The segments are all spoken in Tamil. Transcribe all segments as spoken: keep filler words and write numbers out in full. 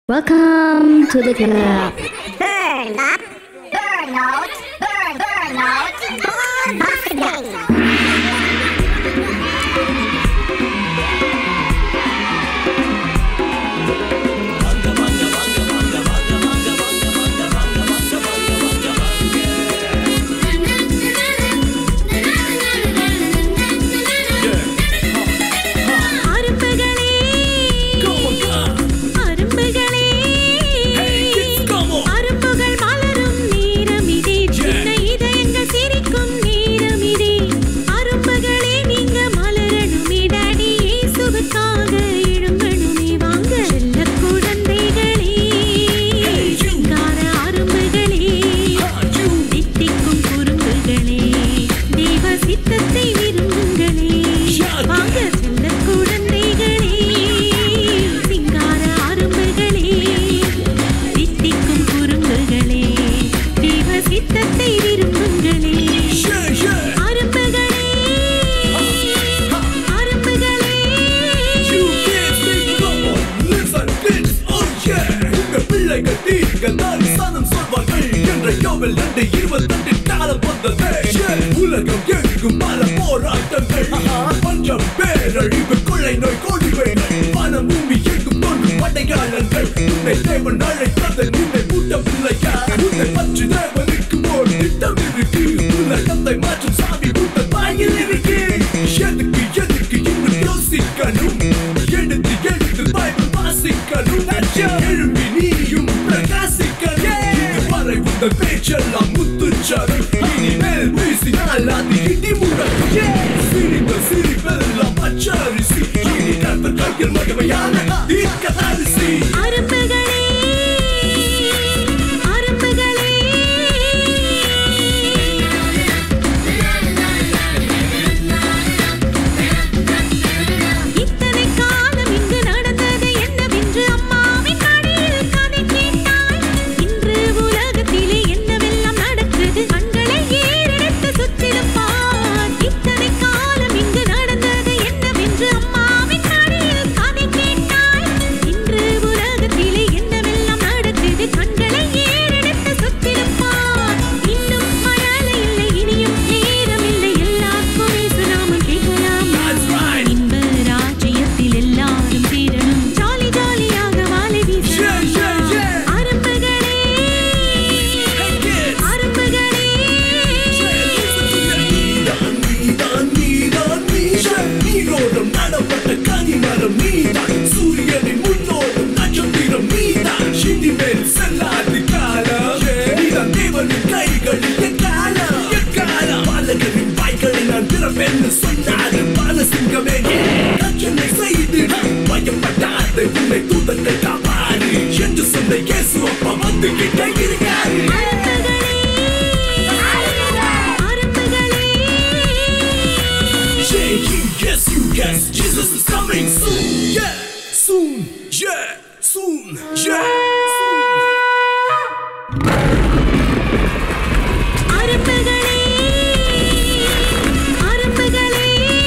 Welcome to the club. Burn up, burn out, burn, burn out, burn back again. உலகம் எங்கும் பல போராட்டங்கள் பஞ்சம் பேரழிவு கொள்ளை நோய் கொடுமைகள் பணம் பூமி எங்கும் தோன்றும் படையாளர்கள் உன்னை தேவன் அழைத்தது உன்னை கூட்டம் இல்லையா உன்னை பற்றி தேவனுக்கு ஓர் திட்டம் இருக்கு உலகத்தை மாற்றும் சாமி கூட்டம் வாயில் இருக்கு எதுக்கு எதுக்கு இன்னும் யோசிக்கணும் எடுத்து எடுத்து பைபிள் வாசிக்கணும் எழும்பி நீயும் பிரகாசிக்கணும் வரை உங்கள் பேச்செல்லாம் முத்துச்சரம் இனிமேல் பேசினால் அது இடி முழக்கம் சிரிப்பு சிரிப்பெல்லாம் பச்சரிசி இனி கர்த்தர் கையில் மகிமையான தீர்க்கதரிசி அரும்புகளே அரும்புகளே இத்தனை காலம் இங்கு நடந்தது என்னவென்று அம்மாவின் மடியில் கதை கேட்டாள் இன்று உலகத்திலே என்னவெல்லாம் நடக்குது கண்களை ஏறெடுத்து சுற்றிலும் பார் இத்தனை காலம் இங்கு நடந்தது என்னவென்று அம்மாவின் மடியில் கதை கேட்டாள் இன்று உலகத்திலே என்னவெல்லாம் நடக்குது கண்களை ஏறெடுத்து சுற்றிலும் பார் இன்னும் மழலை இல்லை இனியும் நேரம் இல்லை எல்லாருக்கும் இயேசுநாமம் கேட்கலாம் இன்ப ராஜ்யத்தில் எல்லாரும் தீரணும் ஜாலி ஜாலியாக வாழை வீசலாம் அரும்புகளே அரும்புகளே நீதான் நீதான் நீதான் நீரோடும் நடப்பட்ட கனிமரம் நீதான் சூரியனின் முன்னோடும் நட்சத்திரம் நீதான் இனிமேல் செல்லாது காலம் நீதான் தேவனின் கைகளில் எக்காலம் எக்காலம் பாலகரின் வாய்களில் நான் பிறப்பென்று சொன்னாரு பாலசிங்கமே ரட்சனை செய்து பயப்படாத உன்னை தூதர்கள் காப்பாரு என்று சொன்ன இயேசு அப்பா வந்து கிட்ட இருக்காரு Yeah, you guess, you guess, Jesus is coming soon. Yeah, soon. Yeah, soon. Yeah, soon. அரும்புகளே அரும்புகளே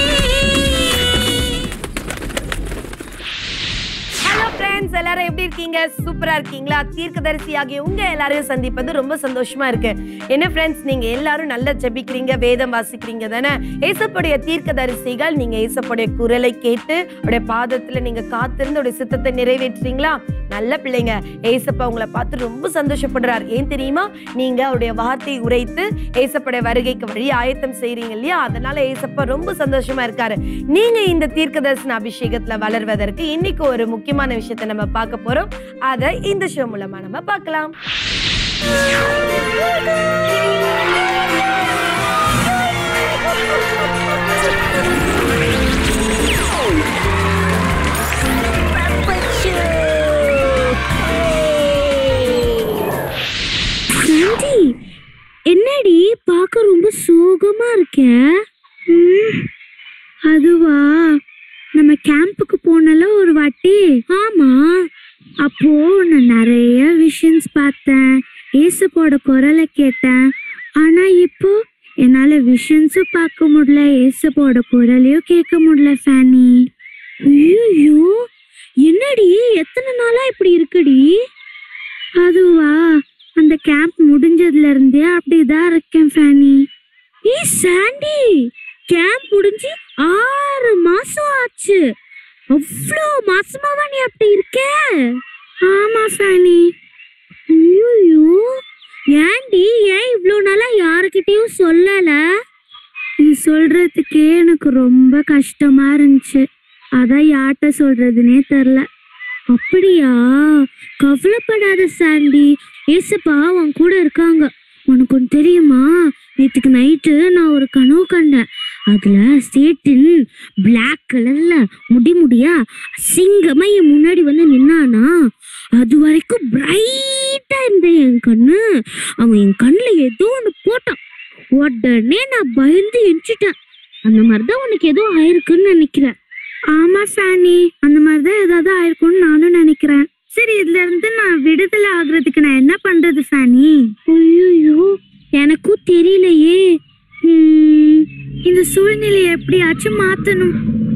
ஹலோ ஃப்ரெண்ட்ஸ், எல்லாரும் எப்படி இருக்கீங்க? சூப்பரா இருக்கீங்களா? தீர்க்கதரிசி ஆகிய உங்க எல்லாரையும் சந்திப்பது ரொம்ப சந்தோஷமா இருக்கு. என்ன ஃப்ரெண்ட்ஸ், நீங்க எல்லாரும் நல்லா ஜெபிக்கிறீங்க, வேதம் வாசிக்கிறீங்க தானே? ஏசப்புடைய தீர்க்கதரிசிகள் நீங்க ஏசப்புடைய குரலை கேட்டு அவருடைய பாதத்துல நீங்க காத்திருந்து அவருடைய சித்தத்தை நிறைவேற்றுறீங்களா? நல்ல பிள்ளைங்க. ஏசப்பா உங்களை பார்த்து ரொம்ப சந்தோஷப்படுறார். ஏன் தெரியுமா? நீங்க அவருடைய வார்த்தை உரைத்து ஏசப்புடைய வருகைக்கு வழி ஆயத்தம் செய்றீங்க இல்லையா? அதனால ஏசப்பா ரொம்ப சந்தோஷமா இருக்காரு. நீங்க இந்த தீர்க்கதரிசன அபிஷேகத்துல வளர்வதற்கு இன்னைக்கு ஒரு முக்கியமான விஷயத்தை நம்ம பார்க்க போறோம். அதை இந்த ஷோ மூலமா நம்ம பார்க்கலாம். என்னடி பார்க்க ரொம்ப சோகமா இருக்க? அதுவா, நம்ம கேம்புக்கு போனல ஒரு வாட்டி. ஆமா, அப்போ நான் நிறைய விஷன்ஸ் பார்த்தேன், ஏசப்போட குரலை கேட்டேன். ஆனா இப்போ என்னால விஷன்ஸும் பார்க்க முடியல, ஏசப்போட குரலையும் கேட்க முடியல. ஃபேனி, ஐயோ, என்னடி எத்தனை நாளா இப்படி இருக்குடி? அதுவா, அந்த கேம்ப் முடிஞ்சதுல இருந்தே அப்படிதான் இருக்கேன் ஃபேனி. ஏ சாண்டி, கேம்ப் முடிஞ்சு ஆறு மாசம் ஆச்சு. அவ்வளோ மாசமாவா நீ அப்படி இருக்க? ஆமா ஃபேனி. ஐயோ, ஏன்டி ஏன் இவ்வளோ நாளா யாருக்கிட்டையும் சொல்லல? நீ சொல்றதுக்கே எனக்கு ரொம்ப கஷ்டமா இருந்துச்சு. அதான் யார்கிட்ட சொல்றதுன்னே தெரில. அப்படியா? கவலைப்படாத சாண்டி, ஏசப்பா உன் கூட இருக்காங்க. உனக்கு ஒன்று தெரியுமா? நேற்றுக்கு நைட்டு நான் ஒரு கனவு கண்டேன். அதுல சேட்டின் பிளாக் கலர்ல முடி முடியா சிங்கமா என் முன்னாடி வந்து நின்னானா. அது வரைக்கும் பிரைட்டா இருந்த என் கண்ணு, அவன் என் கண்ணுல ஏதோ ஒன்று போட்டான். உடனே நான் பயந்து எஞ்சிட்டேன். அந்த மாதிரிதான் உனக்கு ஏதோ ஆயிருக்குன்னு நினைக்கிறேன். ஆமா சானி, அந்த மாதிரிதான் ஏதாவது ஆயிருக்கும்னு நானும் நினைக்கிறேன். சரி, இதுல இருந்து நான் விடுதலை ஆகுறதுக்கு நான் என்ன பண்றது சானி? ஐயோ, எனக்கும் தெரியலையே. உம் இந்த சூழ்நிலையை எப்படியாச்சும் மாத்தணும்.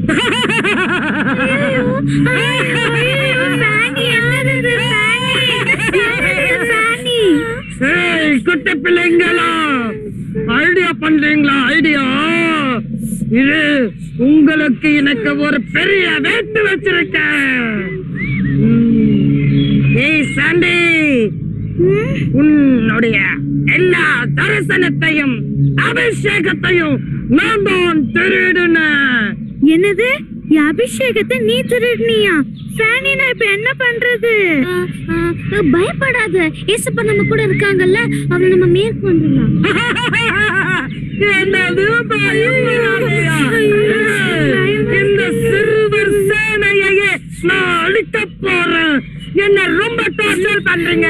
குட்ட பிள்ளைங்களா, ஐடியா பண்றீங்களா? ஐடியா இது உங்களுக்கு எனக்கு ஒரு பெரிய வேட்டு வச்சிருக்கேன். ஏய் சாண்டி, உன்னுடைய எல்லா தரிசனத்தையும் அபிஷேகத்தையும் நான் தான் திருடுனேன். என்னது? அபிஷேகத்தை நீ திருடுனியா? சானி, நான் இப்ப என்ன பண்றது? பயப்படாத, ஏசப்பா நம்ம கூட இருக்காங்கல்ல, அவளை நம்ம மேற்கு வந்துடலாம். என்னது பயப்படாதயா? இந்த சிறுவர் சேனையே நான் அழிக்க போறேன். என்ன ரொம்ப டார்ச்சர் பண்றீங்க.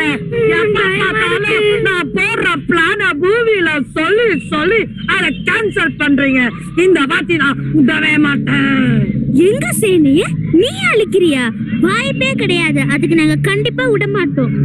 நான் போடுற பிளான பூமியில சொல்லி சொல்லி அதை கேன்சல் பண்றீங்க. இந்த வாட்டி நான் விடவே மாட்டேன். எங்க சேனைய நீ அழிக்கிறியா? வாய்ப்பே கிடையாது. அதுக்கு நாங்க கண்டிப்பா விட மாட்டோம்.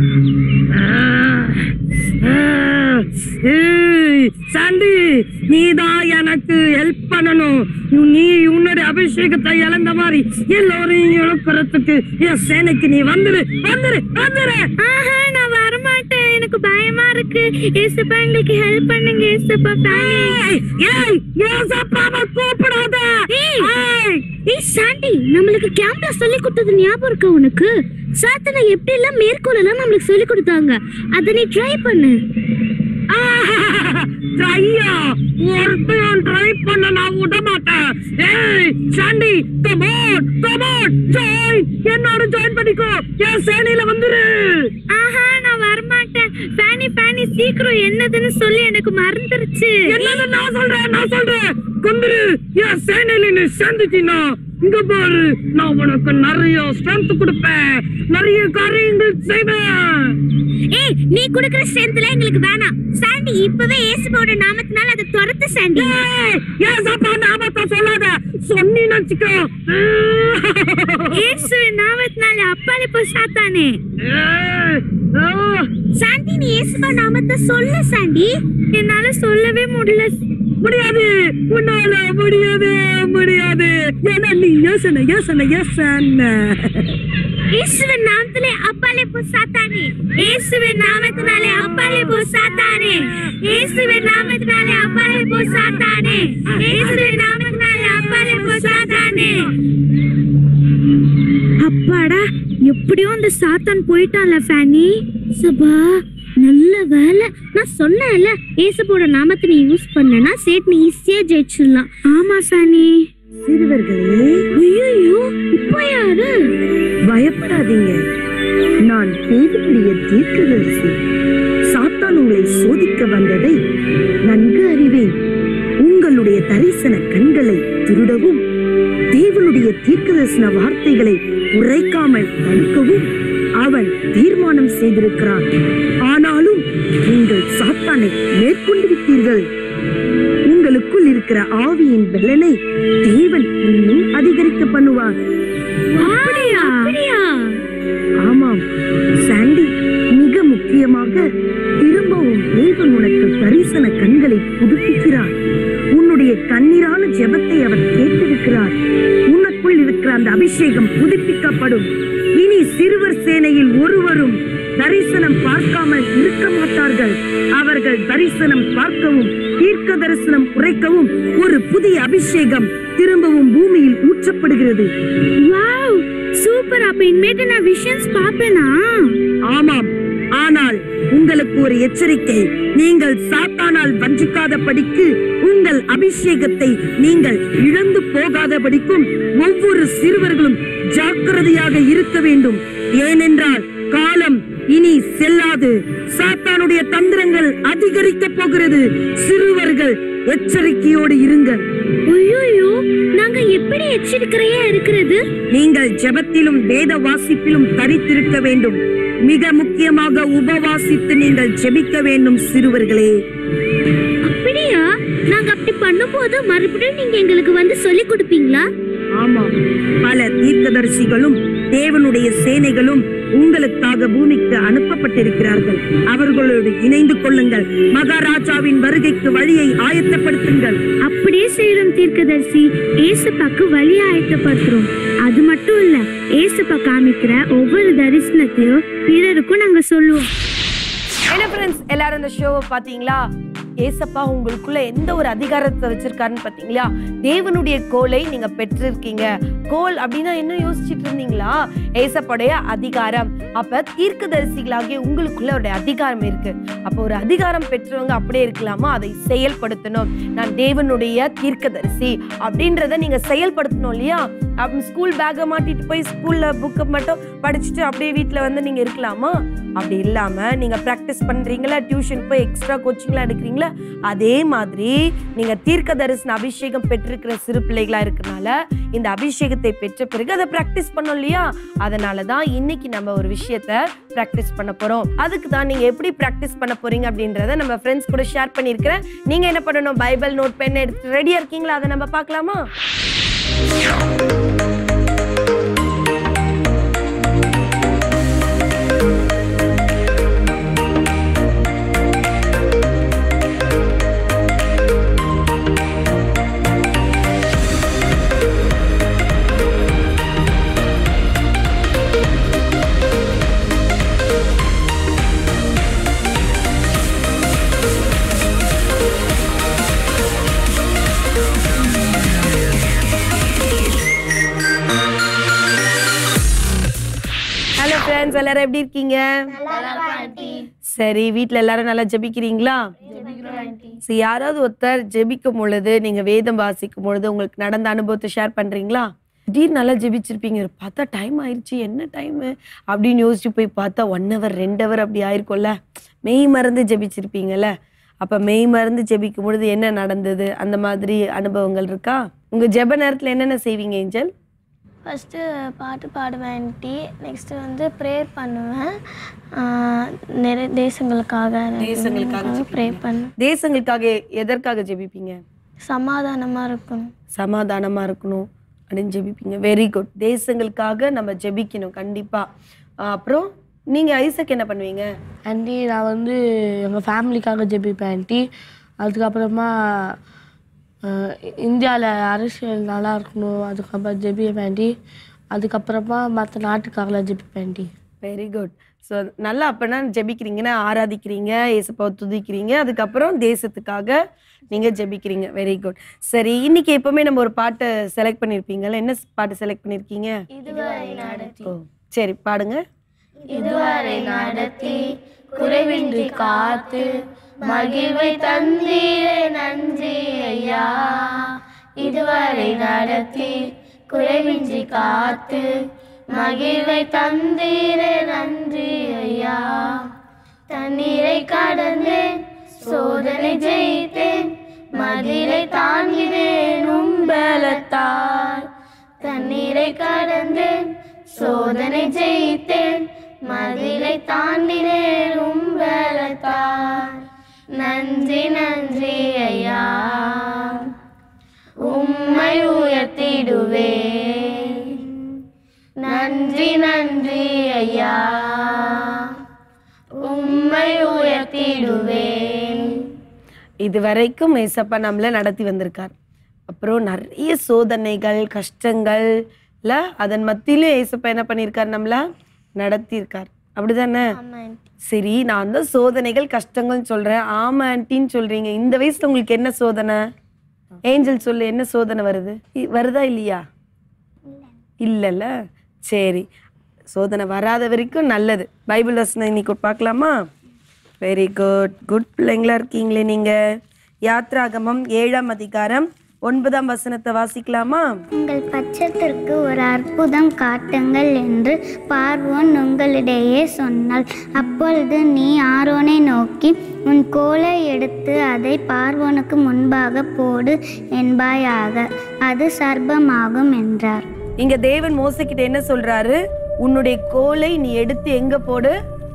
சாண்டி, நீதான் எனக்கு ஹெல்ப் பண்ணணும். நீ உன்னுடைய அபிஷேகத்தை இழந்த மாதிரி எல்லோரையும் இழக்கிறதுக்கு என் சேனைக்கு நீ வந்துரு வந்துரு வந்துரு. ஆஹா, நான் வரமாட்டேன். எனக்கு பயமா இருக்கு. ஏசப்பா எங்களுக்கு ஹெல்ப் பண்ணுங்க. ஏசப்பா, ஏய் ஏசப்பாவை கூப்பிடாத. ஏய் சாண்டி, நம்மளுக்கு கேம்ப்ல சொல்லி கொடுத்தது ஞாபகம் இருக்கா உனக்கு? சாத்தனை எப்படி எல்லாம் மேற்கோள் எல்லாம் நம்மளுக்கு சொல்லி கொடுத்தாங்க. அதை நீ ட்ரை பண்ணு. ட்ரையா? ஒருத்தையும் ட்ரை பண்ண நான் விட மாட்டேன். ஏய் Sandy, come on come on, join, என்னோட ஜாயின் பண்ணிக்கோ. என் சேனையில வந்துரு. ஆஹா, நான் வரமாட்டேன். ஃபேனி ஃபேனி சீக்கிரம் என்னதுன்னு சொல்லி எனக்கு மறந்துருச்சு. என்னது? நான் சொல்றேன் நான் சொல்றேன் குந்துரு. என் சேனையில நீ சேர்ந்துட்டீனா, இங்க பாரு, நான் உனக்கு நிறைய ஸ்ட்ரென்த் கொடுப்பேன், நிறைய காரியங்கள் செய்வேன். ஏய், நீ குடுக்குற ஸ்ட்ரென்த்ல எங்களுக்கு வேணாம். சாண்டி, இப்பவே இயேசுவோட நாமத்தினால அதை துரத்து சாண்டி. ஏய், இயேசுப்பா நாமத்தை சொல்லாத. சொன்னி நினைச்சுக்கோ. இயேசுவின் நாமத்தினால அப்பாலே போ சாத்தானே. சாண்டி, நீ இயேசுவ நாமத்தை சொல்லு சாண்டி. என்னால சொல்லவே முடியல. முடியாது, உன்னால முடியாது முடியாது. ஏன்னா நீ யோசனை யோசனை யோசனை. இயேசுவின் நாமத்திலே அப்பாலே போ சாத்தானே. இயேசுவின் நாமத்தினாலே அப்பாலே போ சாத்தானே. இயேசுவின் நாமத்தினாலே அப்பாலே போ சாத்தானே. இயேசுவின் நாமத்தினாலே அப்பாலே போ சாத்தானே. அப்பாடா, எப்படியோ அந்த சாத்தான் போயிட்டான்ல ஃபேனி. சபா, நல்ல வேலை. நான் சொன்னேன்ல, ஏசப்போட நாமத்தை நீ யூஸ் பண்ணனா சேட் நீ ஈஸியா ஜெயிச்சிடலாம். ஆமா ஃபேனி. சிறுவர்களே, ஐயோ, இப்போ யாரு? பயப்படாதீங்க. நான் தேவனுடைய தீர்க்கதரிசி. சாத்தான் உங்களை சோதிக்க வந்ததை நன்கு அறிவேன். உங்களுடைய தரிசன கண்களை திருடவும், தேவனுடைய தீர்க்கதரிசன வார்த்தைகளை உரைக்காமல் தடுக்கவும் அவன் தீர்மானம் செய்திருக்கிறான். ஆனாலும் நீங்கள் சாத்தானை மேற்கொண்டு விட்டீர்கள். உங்களுக்குள் இருக்கிற ஆவியின் பலனை தேவன் இன்னும் அதிகரிக்க பண்ணுவார். அப்படியா? அப்படியா? ஆமாம் சாண்டி, மிக முக்கியமாக திரும்பவும் தேவன் உனக்கு தரிசன கண்களை புதுப்பிக்கிறார். உன்னுடைய கண்ணீரான ஜெபத்தை அவர் கேட்டிருக்கிறார். உனக்குள் இருக்கிற அந்த அபிஷேகம் புதுப்பிக்கப்படும். இனி சிறுவர் சேனையில் ஒருவரும் தரிசனம் பார்க்காமல் இருக்க மாட்டார்கள். அவர்கள் தரிசனம் பார்க்கவும் தீர்க்க தரிசனம் உரைக்கவும் ஒரு புதிய அபிஷேகம் திரும்பவும் பூமியில் ஊற்றப்படுகிறது. Wow, super. அப்ப இனிமேட்டு நான் விஷன்ஸ் பாப்பேனா? ஆமாம், ஆனால் உங்களுக்கு ஒரு எச்சரிக்கை. நீங்கள் சாத்தானால் வஞ்சிக்காதபடிக்கு, உங்கள் அபிஷேகத்தை நீங்கள் இழந்து போகாதபடிக்கும் ஒவ்வொரு சிறுவர்களும் ஜாக்கிரதையாக இருக்க வேண்டும். ஏனென்றால் காலம் இனி செல்லாது. சாத்தானுடைய தந்திரங்கள் அதிகரிக்க போகிறது. சிறுவர்கள் எச்சரிக்கையோடு இருங்கள். ஐயோ, நாங்க எப்படி எச்சரிக்கையா இருக்கிறது? நீங்கள் ஜெபத்திலும் வேத வாசிப்பிலும் தரித்திருக்க வேண்டும். மிக முக்கியமாக உபவாசித்து நீங்கள் ஜெபிக்க வேண்டும் சிறுவர்களே. அப்படியா? நாங்க அப்படி பண்ணும்போது மறுபடியும் நீங்க எங்களுக்கு வந்து சொல்லி கொடுப்பீங்களா? ஆமாம், பல தீர்க்கதரிசிகளும் தேவனுடைய சேனைகளும் உங்களுக்காக பூமிக்கு அனுப்பப்பட்டிருக்கிறார்கள். அவர்களோடு இணைந்து கொள்ளுங்கள். மகாராஜாவின் வருகைக்கு வழியை ஆயத்தப்படுத்துங்கள். அப்படியே செய்யறோம் தீர்க்கதரிசி. ஏசப்பாக்கு வழி ஆயத்தப்படுத்துறோம். அது மட்டும் இல்ல, ஏசப்பா காமிக்கிற ஒவ்வொரு தரிசனத்தையும் பிறருக்கும் நாங்க சொல்லுவோம். என்ன ஃப்ரெண்ட்ஸ், எல்லாரும் இந்த ஷோவை பாத்தீங்களா? ஏசப்பா உங்களுக்குள்ள எந்த ஒரு அதிகாரத்தை வச்சிருக்காருன்னு பாத்தீங்களா? தேவனுடைய கோலை நீங்க பெற்றிருக்கீங்க. கோல் அப்படின்னா என்ன யோசிச்சுட்டு இருந்தீங்களா? ஏசப்பாடைய அதிகாரம். அப்ப தீர்க்கதரிசிகளாகிய உங்களுக்குள்ள ஒரு அதிகாரம் இருக்கு. அப்ப ஒரு அதிகாரம் பெற்றவங்க அப்படியே இருக்கலாமா? அதை செயல்படுத்தணும். நான் தேவனுடைய தீர்க்கதரிசி அப்படின்றத நீங்க செயல்படுத்தணும் இல்லையா? அப்படி ஸ்கூல் பேக்கை மாட்டிட்டு போய் ஸ்கூல்ல புக்கை மட்டும் படிச்சுட்டு அப்படியே வீட்டுல வந்து நீங்க இருக்கலாமா? அப்படி இல்லாம நீங்க பிராக்டிஸ் பண்றீங்களா, டியூஷன் போய் எக்ஸ்ட்ரா கோச்சிங்லாம் எடுக்கிறீங்களா, அதே மாதிரி நீங்க தீர்க்க தரிசன அபிஷேகம் பெற்றிருக்கிற சிறு பிள்ளைகளா இருக்கனால இந்த அபிஷேகத்தை பெற்ற பிறகு அதை பிராக்டிஸ் பண்ணோம் இல்லையா? அதனாலதான் இன்னைக்கு நம்ம ஒரு விஷயத்த பிராக்டிஸ் பண்ண போறோம். அதுக்கு தான் நீங்க எப்படி பிராக்டிஸ் பண்ண போறீங்க அப்படின்றத நம்ம ஃப்ரெண்ட்ஸ் கூட ஷேர் பண்ணிருக்கிறேன். நீங்க என்ன பண்ணணும்? பைபிள், நோட், பென் எடுத்து ரெடியா இருக்கீங்களா? அதை நம்ம பார்க்கலாமா? ஃப்ரெண்ட்ஸ், எல்லாரும் எப்படி இருக்கீங்க? சரி, வீட்ல எல்லாரும் நல்லா ஜெபிக்கிறீங்களா? சரி, யாராவது ஒருத்தர் ஜெபிக்கும் பொழுது, நீங்க வேதம் வாசிக்கும் பொழுது உங்களுக்கு நடந்த அனுபவத்தை ஷேர் பண்றீங்களா? திடீர்னு நல்லா ஜெபிச்சிருப்பீங்க, பார்த்தா டைம் ஆயிடுச்சு, என்ன டைமு அப்படின்னு யோசிச்சு போய் பார்த்தா ஒன் ஹவர் ரெண்டு ஹவர் அப்படி ஆயிருக்கும்ல. மெய் மறந்து ஜெபிச்சிருப்பீங்கல்ல. அப்ப மெய் மறந்து ஜெபிக்கும் பொழுது என்ன நடந்தது, அந்த மாதிரி அனுபவங்கள் இருக்கா? உங்க ஜெப நேரத்துல என்னென்ன செய்வீங்க ஏஞ்சல்? ஃபஸ்ட்டு பாட்டு பாடுவேன் டி. நெக்ஸ்ட்டு வந்து ப்ரேயர் பண்ணுவேன். நிறைய தேசங்களுக்காக தேசங்களுக்காக ப்ரேயர் பண்ணுவேன். தேசங்களுக்காக எதற்காக ஜெபிப்பீங்க? சமாதானமாக இருக்கணும். சமாதானமாக இருக்கணும் அப்படின்னு ஜெபிப்பீங்க. Very good. தேசங்களுக்காக நம்ம ஜெபிக்கணும் கண்டிப்பாக. அப்புறம் நீங்கள் ஐசக் என்ன பண்ணுவீங்க? ஆண்டி, நான் வந்து எங்கள் ஃபேமிலிக்காக ஜெபிப்பேன் ஆண்டி. அதுக்கப்புறமா இந்தியாவில் அரசியல் நல்லா இருக்கணும், அதுக்கப்புறம் ஜெபிப்பேன் ஆண்டி. அதுக்கப்புறமா மற்ற நாட்டுக்காகலாம் ஜெபிப்பேன் ஆண்டி. Very good. ஸோ நல்லா அப்போனா ஜெபிக்கிறீங்கன்னா ஆராதிக்கிறீங்க, ஏசப்பாவை துதிக்கிறீங்க, அதுக்கப்புறம் தேசத்துக்காக நீங்கள் ஜெபிக்கிறீங்க. Very good. சரி, இன்னைக்கு எப்பவுமே நம்ம ஒரு பாட்டை செலக்ட் பண்ணியிருப்பீங்கல்ல, என்ன பாட்டு செலக்ட் பண்ணியிருக்கீங்க? ஓ சரி, பாடுங்க. இதுவரை நடத்தி குறைவின்றி காத்து மகிழ்வை தந்தீரே நன்றி ஐயா. இதுவரை நடத்தி குறைவின்றி காத்து மகிழ்வை தந்தீரே நன்றி ஐயா. தண்ணீரை கடந்தேன், சோதனை ஜெயித்தேன், மதிலை தாங்கினேன் உம்பலத்தால். தண்ணீரை கடந்தேன், சோதனை ஜெயித்தேன், மதிலை தாண்டினேன் உம்பலத்தால். நன்றி நன்றி ஐயா, உம்மை உயர்த்திடுவேன். நன்றி நன்றி ஐயா, உம்மை உயர்த்திடுவேன். இதுவரைக்கும் ஏசப்பா நம்மள நடத்தி வந்திருக்கார். அப்புறம் நிறைய சோதனைகள், கஷ்டங்கள், இல்ல அதன் மத்தியிலும் ஏசப்பா என்ன பண்ணியிருக்காரு, நம்மள நடத்தியிருக்கார். அப்படிதானே? சரி, நான் தான் சோதனைகள் கஷ்டங்கள் சொல்றேன், ஆமா ஆன்ட்டின்னு சொல்றீங்க. இந்த வயசுல உங்களுக்கு என்ன சோதனை? ஏஞ்சல் சொல்லு, என்ன சோதனை வருது? வருதா இல்லையா? இல்லைல்ல. சரி, சோதனை வராத வரைக்கும் நல்லது. பைபிள் வசனம் இன்னைக்கு பார்க்கலாமா? வெரி குட், குட் பிள்ளைங்களா இருக்கீங்களே நீங்க. யாத்ராகமம் ஏழாம் அதிகாரம் ஒன்பதாம் வசனத்தை வாசிக்கலாமா? உங்கள் பட்சத்திற்கு ஒரு அற்புதம் காட்டுங்கள் என்று பார்வோன் உங்களிடையே சொன்னாள். அப்பொழுது நீ ஆரோனை நோக்கி உன் கோலை எடுத்து அதை பார்வோனுக்கு முன்பாக போடு என்பாயாக, அது சர்ப்பமாகும் என்றார். இங்க தேவன் மோசே கிட்ட என்ன சொல்றாரு? உன்னுடைய கோலை நீ எடுத்து எங்க போடு?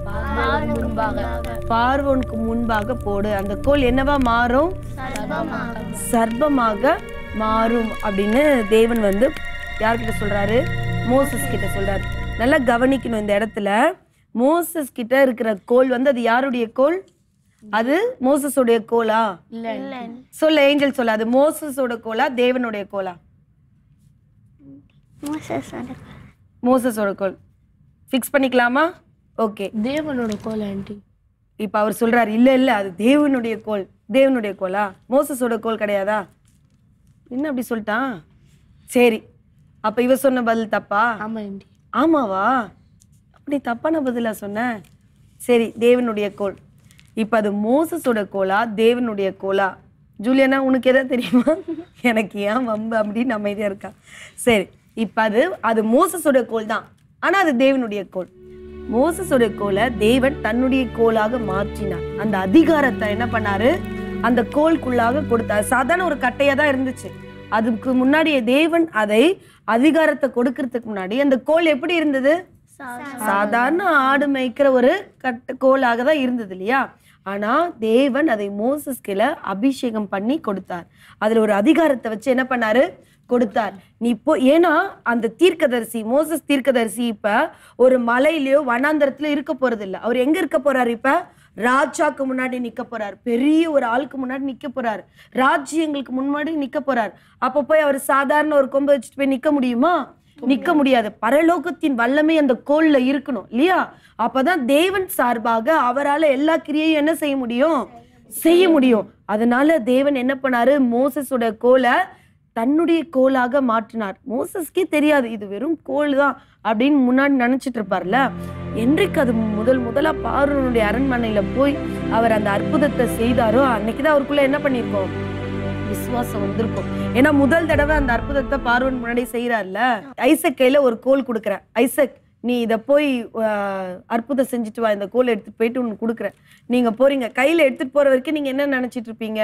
பார்வோனுக்கு முன்பாக போடு. அந்த கோல் என்னவா மாறும்? சர்ப்பமாக மாறும் அப்படின்னு தேவன் வந்து யார்கிட்ட சொல்றாரு? மோசஸ் கிட்ட சொல்றாரு. நல்லா கவனிக்கணும் இந்த இடத்துல. மோசஸ் கிட்ட இருக்கிற கோல் வந்து அது யாருடைய கோல்? அது மோசஸோடைய கோலா? சொல்ல ஏஞ்சல் சொல்ல, அது மோசஸோட கோலா தேவனுடைய கோலா? மோசஸோட கோல். ஃபிக்ஸ் பண்ணிக்கலாமா? ஓகே, தேவனோட கோல் ஆண்டி. இப்ப அவர் சொல்றாரு இல்ல இல்ல அது தேவனுடைய கோல். தேவனுடைய கோலா? மோசஸோட கோல் கிடையாதா? என்ன அப்படி சொல்லிட்டான்? சரி, அப்ப இவ சொன்ன பதில் தப்பா? ஆமா ஆண்டி. ஆமாவா? அப்படி தப்பான பதிலா சொன்ன? சரி, தேவனுடைய கோல். இப்ப அது மோசஸோட கோலா தேவனுடைய கோலா? ஜூலியனா, உனக்கு எதாவது தெரியுமா? எனக்கு ஏன் வம்பு அப்படின்னு அமைதியா இருக்கா? சரி, இப்ப அது அது மோசஸோட கோல் தான், ஆனா அது தேவனுடைய கோல். மோசஸோட கோலை தேவன் தன்னுடைய கோலாக மாற்றினார். அந்த அதிகாரத்தை என்ன பண்ணாரு? அந்த கோல்குள்ளாக கொடுத்தார். சாதாரண ஒரு கட்டையா தான் இருந்துச்சு. அதுக்கு முன்னாடியே தேவன் அதை அதிகாரத்தை கொடுக்கறதுக்கு முன்னாடி அந்த கோல் எப்படி இருந்தது? சாதாரண ஆடு மேய்க்கிற ஒரு கட்ட கோலாக தான் இருந்தது இல்லையா? ஆனா தேவன் அதை மோசஸ் கீழே அபிஷேகம் பண்ணி கொடுத்தார். அதுல ஒரு அதிகாரத்தை வச்சு என்ன பண்ணாரு? கொடுத்தார். நீ இப்போ ஏன்னா அந்த தீர்க்கதரிசி மோசஸ் தீர்க்கதரிசி இப்ப ஒரு மலையிலயோ வனாந்தரத்துல இருக்க போறது இல்ல. அவர் எங்க இருக்க போறாரு? இப்ப ராஜாக்கு முன்னாடி நிக்க போறாரு. பெரிய ஒரு ஆளுக்கு முன்னாடி நிக்க போறாரு. ராஜ்யங்களுக்கு முன்னாடி நிக்க போறாரு. அப்ப போய் அவர் சாதாரண ஒரு கொம்பை வச்சுட்டு போய் நிக்க முடியுமா? நிக்க முடியாது. பரலோகத்தின் வல்லமை அந்த கோல்ல இருக்கணும் இல்லையா? அப்பதான் தேவன் சார்பாக அவரால் எல்லா கிரியையும் என்ன செய்ய முடியும்? செய்ய முடியும். அதனால தேவன் என்ன பண்ணாரு? மோசஸோட கோலை தன்னுடைய கோலாக மாற்றினார். மோசஸ்க்கே தெரியாது இது வெறும் கோல் தான் அப்படின்னு முன்னாடி நினைச்சிட்டு இருப்பார்ல. என்றைக்கு அது முதல் முதலா பார்வோனுடைய அரண்மனையில போய் அவர் அந்த அற்புதத்தை செய்தாரோ அன்னைக்குதான் அவருக்குள்ள என்ன பண்ணிருக்கோம்? விசுவாசம் வந்திருக்கும். ஏன்னா முதல் தடவை அந்த அற்புதத்தை பார்வோன் முன்னாடி செய்யறாருல. ஐசக் கையில ஒரு கோல் கொடுக்குற, ஐசக் நீ இத போய் அற்புதம் செஞ்சுட்டு வா, இந்த கோல் எடுத்துட்டு போயிட்டு உனக்கு கொடுக்குறேன். நீங்க போறீங்க. கையில எடுத்துட்டு போற வரைக்கும் நீங்க என்ன நினைச்சிட்டு இருப்பீங்க?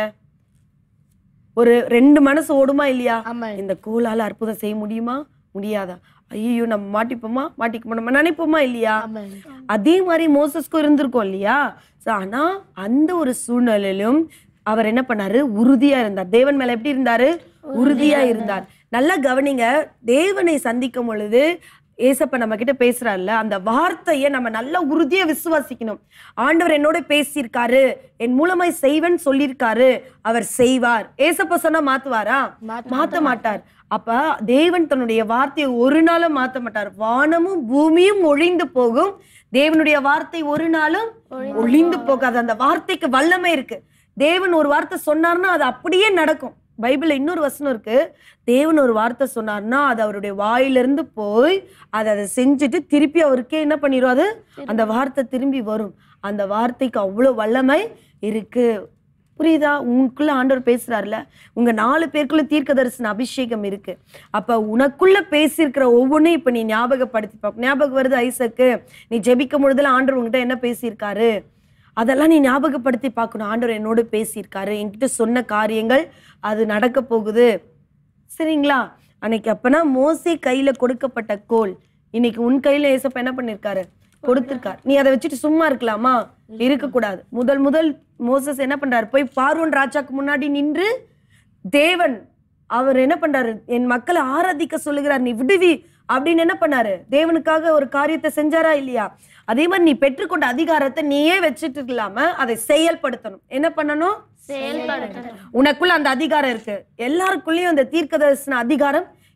ஒரு ரெண்டு மனசு ஓடுமா இல்லையா? இந்த கோலால அற்புதம் செய்ய முடியுமா? முடியாதா? ஐயோ நம்ம மாட்டிப்போமா மாட்டிக்க நம்ம நினைப்போமா இல்லையா? அதே மாதிரி மோசஸ்க்கும் இருந்திருக்கும் இல்லையா? ஆனா அந்த ஒரு சூழ்நிலையிலும் அவர் என்ன பண்ணாரு? உறுதியா இருந்தார். தேவன் மேல எப்படி இருந்தாரு? உறுதியா இருந்தார். நல்லா கவனிங்க. தேவனை சந்திக்கும் பொழுது ஏசப்பா நம்ம கிட்ட பேசுறாருல, அந்த வார்த்தையை நம்ம நல்லா உறுதியா விசுவாசிக்கணும். ஆண்டவர் என்னோட பேசியிருக்காரு, என் மூலமாய் செய்வன் சொல்லியிருக்காரு, அவர் செய்வார். ஏசப்பா சொன்னா மாத்துவாரா? மாத்த மாட்டார். அப்ப தேவன் தன்னுடைய வார்த்தையை ஒரு நாளும் மாத்த மாட்டார். வானமும் பூமியும் ஒழிந்து போகும், தேவனுடைய வார்த்தை ஒரு நாளும் ஒழிந்து போகாது. அந்த வார்த்தைக்கு வல்லமை இருக்கு. தேவன் ஒரு வார்த்தை சொன்னார்னா அது அப்படியே நடக்கும். பைபிள்ல இன்னொரு வசனம் இருக்கு. தேவன் ஒரு வார்த்தை சொன்னார்னா அது அவருடைய வாயிலிருந்து போய் அதை அதை செஞ்சுட்டு திருப்பி அவருக்கே என்ன பண்ணிடும்? அது அந்த வார்த்தை திரும்பி வரும். அந்த வார்த்தைக்கு அவ்வளவு வல்லமை இருக்கு. புரியுதா? உனக்குள்ள ஆண்டவர் பேசுறாருல. உங்க நாலு பேருக்குள்ள தீர்க்க தரிசன அபிஷேகம் இருக்கு. அப்ப உனக்குள்ள பேசியிருக்கிற ஒவ்வொன்றும் இப்ப நீ ஞாபகப்படுத்தி பார்க்க. ஞாபகம் வருது ஐசக்கு, நீ ஜெபிக்கும் பொழுதுல ஆண்டவர் உங்ககிட்ட என்ன பேசியிருக்காரு அதெல்லாம் நீ ஞாபகப்படுத்தி பார்க்கணும். ஆண்டவர் என்னோட பேசியிருக்காரு, என்கிட்ட சொன்ன காரியங்கள் அது நடக்க போகுது. சரிங்களா? அன்னைக்கு அப்பனா மோசே கையில கொடுக்கப்பட்ட கோல் இன்னைக்கு உன் கையில ஏசப்பா என்ன பண்ணிருக்காரு? கொடுத்திருக்காரு. நீ அதை வச்சுட்டு சும்மா இருக்கலாமா? இருக்கக்கூடாது. முதல் முதல் மோசஸ் என்ன பண்றாரு? போய் பார்வோன் ராஜாக்கு முன்னாடி நின்று தேவன் அவர் என்ன பண்றாரு? என் மக்களை ஆராதிக்க சொல்லுகிறார், நீ விடுவி அப்படின்னு என்ன பண்ணாரு? தேவனுக்காக ஒரு காரியத்தை செஞ்சாரா இல்லையா? அதே மாதிரி நீ பெற்றுக்கொண்ட அதிகாரத்தை நீயே வச்சுட்டு இல்லாம அதை செயல்படுத்தணும். என்ன பண்ணணும்? செயல்படுத்தணும். உனக்குள்ள அந்த அதிகாரம் இருக்கு. எல்லாருக்குள்ளயும் அந்த தீர்க்க தரிசன அதிகாரம்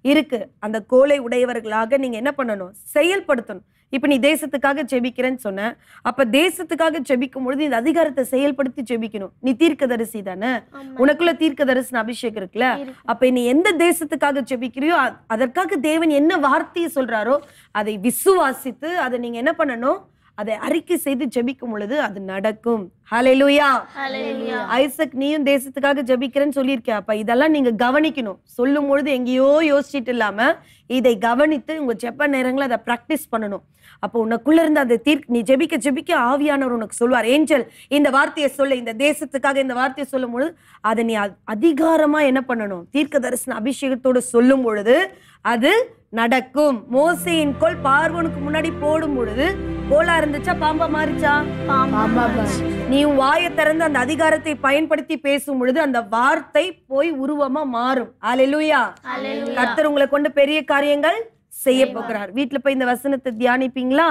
இருக்கு. அந்த கோலை உடையவர்களாக நீங்க என்ன பண்ணணும்? செயல்படுத்தணும். இப்ப நீ தேசத்துக்காக ஜெபிக்கிறேன்னு சொன்ன, அப்ப தேசத்துக்காக ஜெபிக்கும் பொழுது இந்த அதிகாரத்தை செயல்படுத்தி ஜெபிக்கணும். நீ தீர்க்கதரிசி தானே, உனக்குள்ள தீர்க்க தரிசன அபிஷேகம் இருக்குல்ல. அப்ப நீ எந்த தேசத்துக்காக ஜெபிக்கிறியோ அதற்காக தேவன் என்ன வார்த்தையை சொல்றாரோ அதை விசுவாசித்து அதை நீங்க என்ன பண்ணணும்? அதை அறிக்கை செய்து ஜெபிக்கும் பொழுது அது நடக்கும். ஹல்லேலூயா. ஐசக், நீயும் தேசத்துக்காக ஜெபிக்கிறேன்னு சொல்லியிருக்கியா? அப்ப இதெல்லாம் நீங்க கவனிக்கணும். சொல்லும் பொழுது எங்கேயோ யோசிச்சுட்டு இல்லாம இதை கவனித்து உங்க ஜெப நேரங்களை அதை பிராக்டிஸ் பண்ணணும். அப்போ உனக்குள்ள இருந்து அந்த தீர்க்க நீ ஜெபிக்க ஜெபிக்க ஆவியானவர் உனக்கு சொல்வார், ஏஞ்சல் இந்த வார்த்தையை சொல்ல, இந்த தேசத்துக்காக இந்த வார்த்தையை சொல்லும் பொழுது அதை நீ அதிகாரமா என்ன பண்ணணும்? தீர்க்க தரிசன அபிஷேகத்தோடு சொல்லும் பொழுது அது நடக்கும். மோசேயின் கோல் பார்வோனுக்கு முன்னாடி போடும் பொழுது கோலா இருந்துச்சா பாம்பா மாறிச்சா? நீ வாயை திறந்து அந்த அதிகாரத்தை பயன்படுத்தி பேசும் பொழுது அந்த வார்த்தை போய் உருவமா மாறும். அல்லேலூயா. கர்த்தர் உங்களை கொண்டு பெரிய காரியங்கள் செய்ய போகிறார். வீட்டுல போய் இந்த வசனத்தை தியானிப்பீங்களா?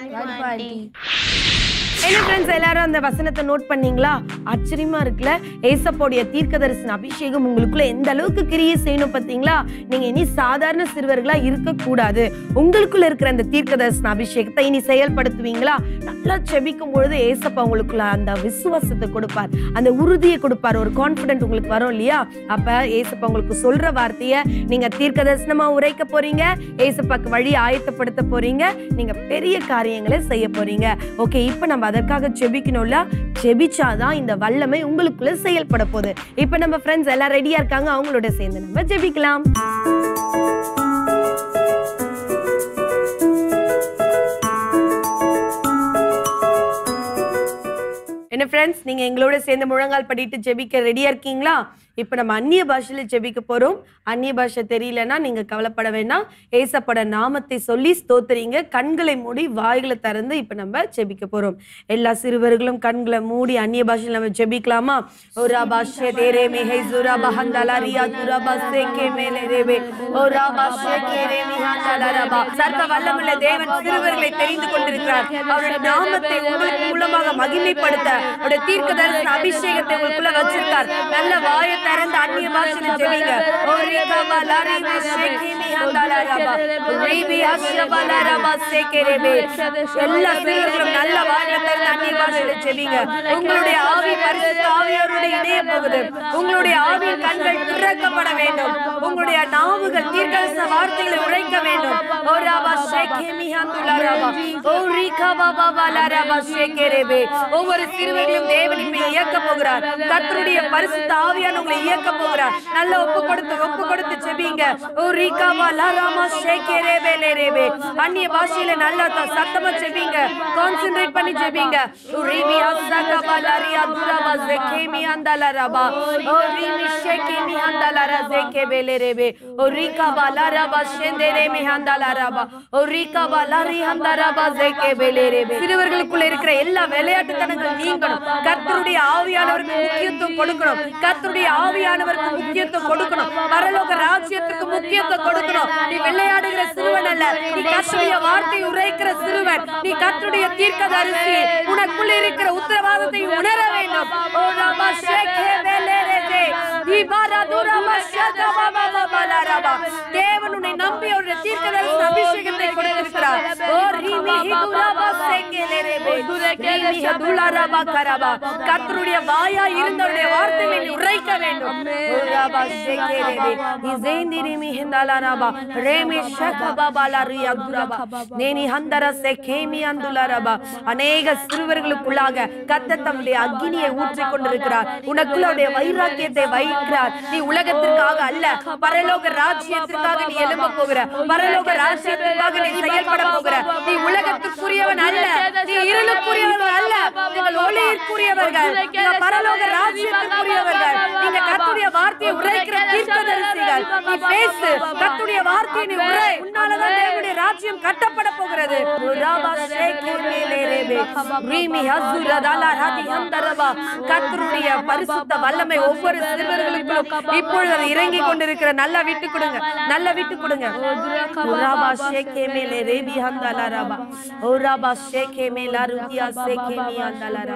என்ன ஃப்ரெண்ட்ஸ், எல்லாரும் அந்த வசனத்தை நோட் பண்ணீங்களா? ஆச்சரியமா இருக்குல்ல? ஏசப்போடைய தீர்க்க தரிசன அபிஷேகம் உங்களுக்குள்ள எந்த அளவுக்கு கிரியை செய்யணும் பாத்தீங்களா? நீங்க இனி சாதாரண சிறுவர்களா இருக்க கூடாது. உங்களுக்குள்ள இருக்கிற அந்த தீர்க்க தரிசன அபிஷேகத்தை இனி செயல்படுத்துவீங்களா? நல்லா செபிக்கும் பொழுது ஏசப்பா உங்களுக்குள்ள அந்த விசுவாசத்தை கொடுப்பார், அந்த உறுதியை கொடுப்பார், ஒரு கான்பிடென்ட் உங்களுக்கு வரும் இல்லையா? அப்ப ஏசப்பா உங்களுக்கு சொல்ற வார்த்தைய நீங்க தீர்க்க தரிசனமா உரைக்க போறீங்க. ஏசப்பாக்கு வழி ஆயத்தப்படுத்த போறீங்க. நீங்க பெரிய காரியங்களை செய்ய போறீங்க. ஓகே, இப்ப நம்ம அதற்காக ஜெபிக்கணும்ல. ஜெபிச்சாதான் இந்த வல்லமை உங்களுக்குள்ள செயல்பட போகுது. இப்ப நம்ம ஃப்ரெண்ட்ஸ் எல்லாம் ரெடியா இருக்காங்க, அவங்களோட சேர்ந்து நம்ம ஜெபிக்கலாம். என்ன ஃப்ரெண்ட்ஸ், நீங்க எங்களோட சேர்ந்து முழங்கால் படிட்டு ஜெபிக்க ரெடியா இருக்கீங்களா? இப்ப நம்ம அந்நிய பாஷையில ஜெபிக்க போறோம். அந்நிய பாஷை தெரியலன்னா நீங்க கவலைப்பட வேண்டாம். ஏசப்பட நாமத்தை சொல்லி ஸ்தோத்திரிங்க. கண்களை மூடி வாய்களை திறந்து இப்ப நம்ம ஜெபிக்க போறோம். எல்லா சிறுவர்களும் கண்களை மூடி அந்நிய பாஷையில நம்ம ஜெபிக்கலாமா? ஓரா பாஷே தேரே மேஹை ஜுரா பஹந்தலா ரியா துரா பஸ்ஸே கே மேலே ரேவே ஓரா பாஷே கேரே மிஹந்தலா ரபா. சர்வ வல்லமையுள்ள தேவன் சிறுவர்களை தெரிந்து கொண்டிருக்கிறார். அவருடைய நாமத்தை உங்களுக்கு மூலமாக மகிமைப்படுத்த அவருடைய தீர்க்க தரிசன அபிஷேகத்தை உங்களுக்குள்ள வச்சிருக்கார். நல்ல வாயை திறந்து அந்நிய பாஷையில ஜெபிங்க. ஓரிகா பலாரி மேஷேகி மிஹந்தலா ரபா ரீபி அஷ்ரபலா ரபா சேகேரேபே. எல்லா சிறுவர்களும் நல்ல வாயை திறந்து அந்நிய பாஷையில ஜெபிங்க. உங்களுடைய ஆவி பரிசுத்த ஆவியோடு இணைய போகுது. உங்களுடைய ஆவியின் கண்கள் திறக்கப்பட வேண்டும். உங்களுடைய நாவுகள் தீர்க்க தரிசன வார்த்தைகளை உரைக்க வேண்டும். ஓராபா சேகே மிஹந்தலா ரபா ஓரிகா பாபலா ரபா சேகேரேபே. ஒவ்வொரு சிறுவர்களும் தேவனின் மேல் இயக்க போகிறார். கர்த்தருடைய பரிசுத்த ஆவியான உங்களை இயக்க போகிறார். நல்ல ஒப்பு கொடுத்து ஒப்பு கொடுத்து ஜெபிங்க. ஓரிகா பாலா ரபா சேகேரேபே லேரேபே. அந்நிய பாஷையில நல்ல சத்தமா ஜெபிங்க. கான்சென்ட்ரேட் பண்ணி ஜெபிங்க. ஓரிபி அஸ்ஸகா பலாரியா துரபா சேகே மிஹந்தலா ரபா ஓரிமி சேகே மிஹந்தலா ரஸேகே பேலேரேபே ஓரிகா பாலா ரபா ஷெந்தேரே மிஹந்தலா ரபா ஓரிகா பாலாரி ஹந்தரா பா சேகே பேலேரேபே. சிறுவர்களுக்குள்ள இருக்கிற எல்லா விளையாட்டுத்தனங்கள் நீங்கணும். கர்த்தருடைய ஆவியானவருக்கு முக்கியத்துவம் கொடுக்கணும். கர்த்தருடைய ஆவியானவருக்கு முக்கியத்துவம் கொடுக்கணும். பரலோக ராஜ்யத்துக்கு முக்கியத்துவம் கொடுக்கணும். நீ விளையாடுகிற சிறுவன் அல்ல, நீ கர்த்தருடைய வார்த்தை உரைக்கிற சிறுவன். நீ கர்த்தருடைய தீர்க்கதரிசி. உனக்குள்ள இருக்கிற உத்தரவாதத்தை உணர வேண்டும். ஓ ரபா சேகே பேலேரேபே தீபாரா துரபா ஷதா பாபா பாலா ரபா. தேவன் உன்னை நம்பி அவருடைய தீர்க்கதரிசன அபிஷேகத்தை கொடுத்திருக்கிறார். ஓ ரீமி ஹிதுரபா சேகேலேரேபே ரீமி ஹதுலரபா கரபா. கர்த்தருடைய வாயா இருந்தவருடைய வார்த்தைகளை உரைக்க வேண்டும். ஓ ரபா சேகேலேரே இசேந்திரி மிஹந்தலா ரபா ரேமி ஷகபா பாலாரியா துரபா நேனி ஹந்தர சேகேமி அந்துலா ரபா. அநேக சிறுவர்களுக்குள்ளாக கர்த்தர் தம்முடைய அக்கினியை ஊற்றிக் கொண்டிருக்கிறார். உனக்குள்ள அவருடைய வைராக்கியத்தை வைக்கிறார். நீ உலகத்திற்காக அல்ல, பரலோக ராஜ்யத்திற்காக நீ எழும்ப போகிற. பரலோக ராஜ்யத்திற்காக நீ செயல்பட போகிற. நீ உலகத்திற்குரியவன் அல்ல, நீ இருளுக்குரியவர்கள் அல்ல, நீங்கள் ஒளியிற்குரியவர்கள். நீங்க பரலோக ராஜ்யத்திற்குரியவர்கள். நீங்க கர்த்தருடைய வார்த்தையை உரைக்கிற தீர்க்கதரிசிகள். நீ பேசு, கர்த்தருடைய வார்த்தையை நீ உரை. உன்னாலதான் தேவனுடைய ராஜ்யம் கட்டப்பட போகிறது. கர்த்தருடைய பரிசுத்த வல்லமை ஒவ்வொரு சிறுவர்களுக்கும் இப்பொழுது இறங்கி கொண்டிருக்கிற. நல்ல விட்டு கொடுங்க, நல்ல விட்டு கொடுங்க. ஓராபா ஷேகே மேலே ரேபி ஹந்தலா ரபா ஓராபா ஷேகே மேலா ருதியா சேகே மிஹந்தலா ரபா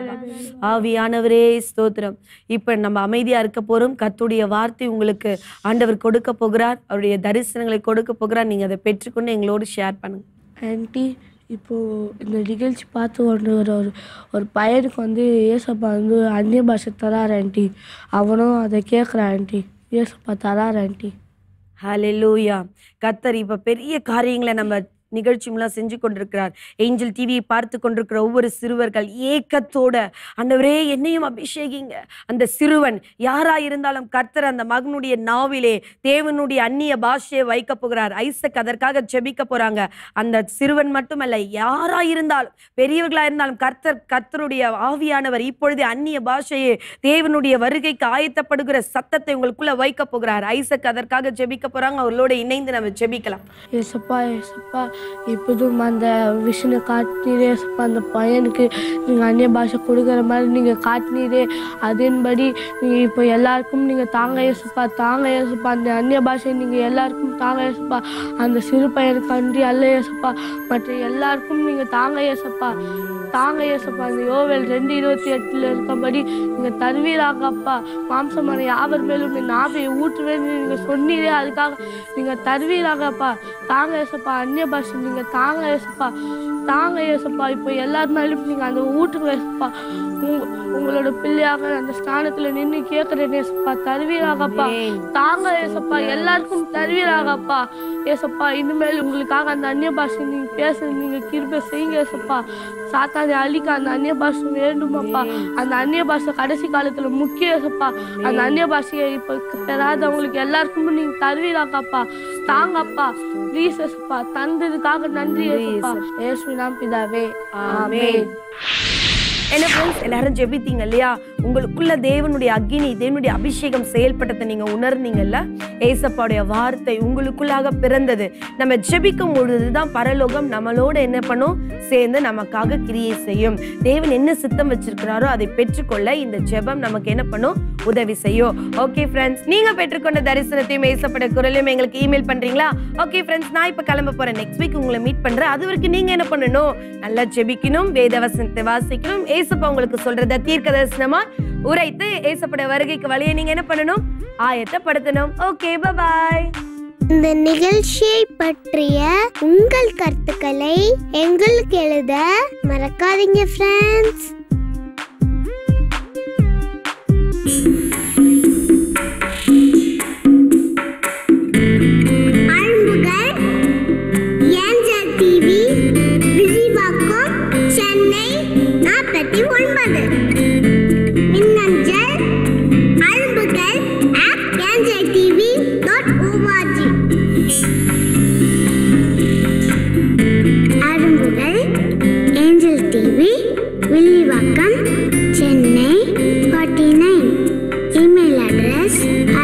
ஆவியானவரே ஸ்தோத்திரம். இப்போ நம்ம அமைதியா இருக்க போறோம். கர்த்தருடைய வார்த்தை உங்களுக்கு ஆண்டவர் கொடுக்க போகிறார். அவருடைய தரிசனங்களை கொடுக்க போகிறார். நீங்க அதை பெற்றுக்கொண்டு எங்களோடு ஷேர் பண்ணுங்க. ஆன்ட்டி, இப்போது இந்த நிகழ்ச்சி பார்த்து கொண்டு ஒரு ஒரு ஒரு பையனுக்கு வந்து ஏசப்பா வந்து அந்நிய பாஷை தரார் ஆன்ட்டி. அவனும் அதை கேட்குறான் ஆன்ட்டி. ஏசப்பா தரார் ஆன்ட்டி. ஹல்லேலூயா. கர்த்தர் இப்போ பெரிய காரியங்களை நம்ம நிகழ்ச்சி மூலம் செஞ்சு கொண்டிருக்கிறார். ஏஞ்சல் டிவியை பார்த்து கொண்டிருக்கிற ஒவ்வொரு சிறுவர்கள் ஏக்கத்தோட ஆண்டவரே என்னையும் அபிஷேகிங்க. அந்த சிறுவன் யாரா இருந்தாலும் கர்த்தர் அந்த மகனுடைய நாவிலே தேவனுடைய அந்நிய பாஷையை வைக்க போகிறார். ஐசக் அதற்காக ஜெபிக்க போறாங்க. அந்த சிறுவன் மட்டுமல்ல, யாரா இருந்தாலும் பெரியவர்களா இருந்தாலும் கர்த்தர் கர்த்தருடைய ஆவியானவர் இப்பொழுது அந்நிய பாஷையை தேவனுடைய வருகைக்கு ஆயத்தப்படுகிற சத்தத்தை உங்களுக்குள்ள வைக்க போகிறார். ஐசக் அதற்காக ஜெபிக்க போறாங்க. அவர்களோட இணைந்து நம்ம ஜெபிக்கலாம். ஏசப்பா ஏசப்பா இப்போதும் அந்த விஷனை காட்டினீரே ஏசப்பா. அந்த பையனுக்கு நீங்கள் அந்நிய பாஷை கொடுக்குற மாதிரி நீங்கள் காட்டினீரே, அதன்படி நீங்கள் இப்போ எல்லாருக்கும் நீங்கள் தாங்க ஏசப்பா, தாங்க ஏசப்பா. அந்த அந்நிய பாஷை நீங்கள் எல்லாருக்கும் தாங்க ஏசப்பா. அந்த சிறு பையனுக்கு அன்றி அல்ல ஏசப்பா, மற்ற எல்லாருக்கும் நீங்கள் தாங்க ஏசப்பா, தாங்க ஏசப்பா. அந்த யோவேல் ரெண்டு இருபத்தி எட்டுல இருக்கபடி நீங்கள் தருவீராகப்பா. மாம்சமான யாவர் மேலும் நீ நாவையை ஊற்றுவேன்னு நீங்கள் சொன்னீரே, அதுக்காக நீங்கள் தருவீராகப்பா. தாங்க ஏசப்பா. அந்நிய பாஷை நீங்கள் தாங்க ஏசப்பா, தாங்க ஏசப்பா. இப்போ எல்லார் மேலும் நீங்கள் அந்த ஊற்றுங்க ஏசப்பா. உங்க உங்களோட பிள்ளையாக அந்த ஸ்தானத்தில் நின்று கேட்குறேன் ஏசப்பா, தருவீராகப்பா. தாங்க ஏசப்பா, எல்லாருக்கும் தருவீராகப்பா ஏசப்பா. இனிமேல் உங்களுக்காக அந்த அந்நிய பாஷை நீங்கள் பேச நீங்கள் கிருபை செய்யுங்க ஏசப்பா. சாத்தானை அழிக்க அந்த அந்நிய பாஷை வேண்டுமாப்பா. அந்த அந்நிய பாஷை கடைசி காலத்துல முக்கிய ஏசப்பா. அந்த அந்நிய பாஷையை இப்ப பெறாதவங்களுக்கு எல்லாருக்கும் நீங்க தருவீராக்கப்பா. தாங்கப்பா ப்ளீஸ் ஏசப்பா. தந்ததுக்காக நன்றி ஏசப்பா. இயேசுவின் பிதாவே, ஆமென். என்ன ஃப்ரெண்ட்ஸ், எல்லாரும் ஜெபித்தீங்க இல்லையா? உங்களுக்குள்ள தேவனுடைய அக்கினி, தேவனுடைய அபிஷேகம் செயல்பட்டதை நீங்க உணர்ந்தீங்கல்ல? ஏசப்பாவுடைய வார்த்தை உங்களுக்குள்ளாக பிறந்தது. நம்ம ஜெபிக்கும் பொழுதுதான் பரலோகம் நம்மளோட என்ன பண்ணும், சேர்ந்து நமக்காக கிரியை செய்யும். தேவன் என்ன சித்தம் வச்சிருக்கிறாரோ அதை பெற்றுக்கொள்ள இந்த ஜெபம் நமக்கு என்ன பண்ணும், உதவி செய்யும். ஓகே ஃப்ரெண்ட்ஸ், நீங்க பெற்றுக்கொண்ட தரிசனத்தையும் ஏசப்பட குரலையும் எங்களுக்கு இமெயில் பண்றீங்களா? ஓகே ஃப்ரெண்ட்ஸ், நான் இப்ப கிளம்ப போறேன். நெக்ஸ்ட் வீக் உங்களை மீட் பண்றேன். அது வரைக்கும் நீங்க என்ன பண்ணணும், நல்லா ஜெபிக்கணும், வேத வசனத்தை வாசிக்கணும், ஏசப்பா உங்களுக்கு சொல்றத தீர்க்க தரிசனமா உரைத்து ஏசப்பட வருகைக்கு வழியை நீங்க என்ன பண்ணணும், ஆயத்தப்படுத்தணும். Okay, bye bye. இந்த நிகழ்ச்சியை பற்றிய உங்கள் கருத்துக்களை எங்களுக்கு எழுத மறக்காதீங்க friends. Chennai forty-nine. Email address